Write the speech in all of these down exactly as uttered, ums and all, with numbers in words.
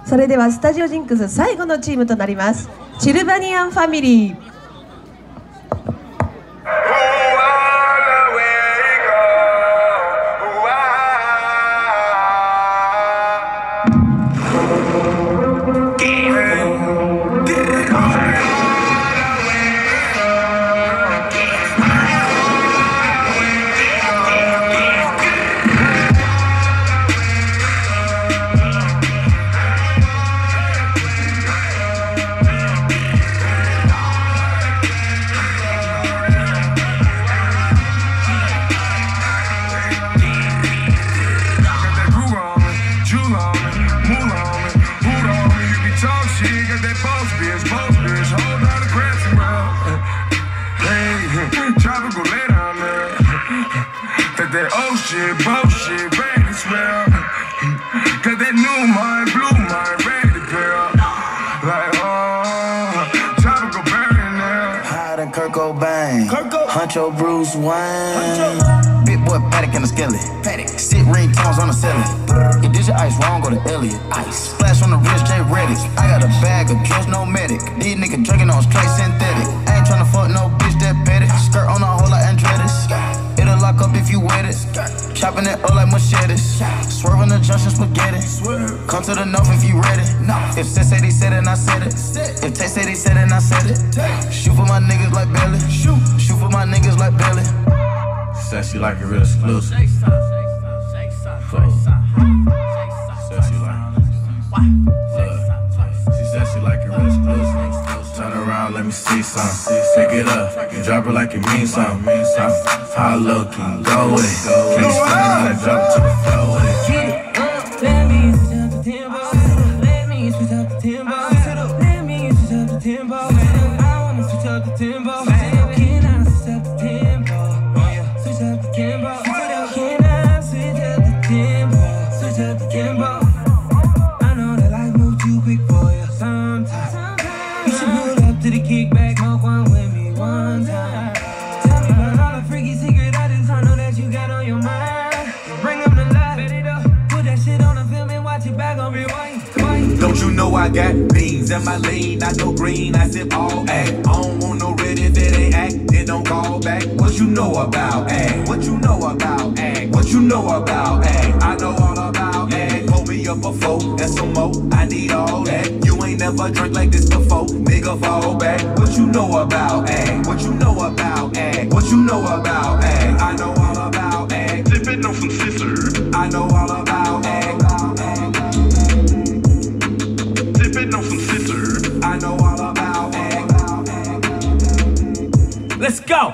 それではスタジオジンクス最後のチームとなりますシルバニアンファミリー。 That ocean, bullshit, ready to swell. Cause that new mind, blue mind, ready to girl. Like, oh, tropical burning now. Higher than Kurt Cobain, Huncho Bruce Wayne. Big boy Paddock in the skillet. Sit ringtones on the ceiling. You did your ice wrong, go to Elliot. Ice. Splash on the wrist, J Reddick. I got a bag of drugs, no medic. These niggas drinking on straight synthetic. I ain't tryna fuck no bitch that petty. Skirt on a whole lot Andretti's. It'll lock up if you wet it. Chopping it up like machetes. Swerving the junction spaghetti. Come to the north if you ready. If Sis said he said it, and I said it. If Tay said he said it, and I said it. Shoot for my niggas like Belly. Shoot, shoot for my niggas like Belly. Said she like it real exclusive. Said she like She said she like it real exclusive. Turn around, let me see some. Pick it up, and drop it like it means something. How low can you go with it? Can't stand it, drop it to the floor with it. Get it up, let me switch up the tempo. Let me switch up the tempo. Let me switch up the tempo. I wanna switch up the tempo. Can I switch up the tempo? Switch up the tempo. Can I switch up the tempo? Switch up the tempo. I know that life moves too quick for you sometimes. You should pull up to the kickback, smoke one with me one time. Tell me about all the freaky secret items I know that you got on your mind. Bring them to life, put that shit on the film and watch it back on rewind. Don't you know I got beans in my lane? I know green, I sip all act. I don't want no red if it ain't act, then don't call back. What you know about act? What you know about act? What you know about act? I know all about act. Hold me up a four and some more, I need all that. You ain't never drank like this before, nigga fall back. What you know about act? What you know about act? What you know about act? I know all about act. Sippin' on some scissors. I know all about act. Sippin' on some scissors. I know all about act. Let's go!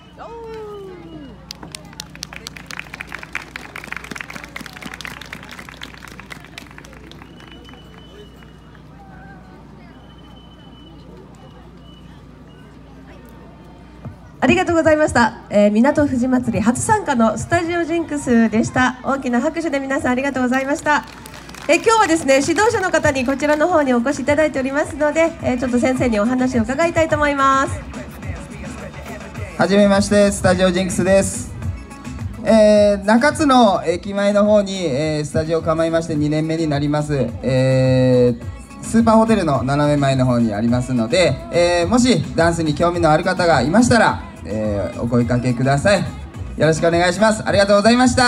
ありがとうございました、えー、港富士祭り初参加のスタジオジンクスでした。大きな拍手で皆さんありがとうございました。えー、今日はですね指導者の方にこちらの方にお越しいただいておりますので、えー、ちょっと先生にお話を伺いたいと思います。 はじめまして、スタジオジンクスです。えー、中津の駅前の方に、えー、スタジオを構えましてにねんめになります。えースーパーホテルの斜め前の方にありますので、えー、もしダンスに興味のある方がいましたら、えー、お声かけください。よろしくお願いします。ありがとうございました。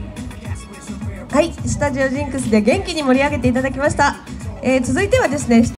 はい、スタジオジンクスで元気に盛り上げていただきました。えー、続いてはですね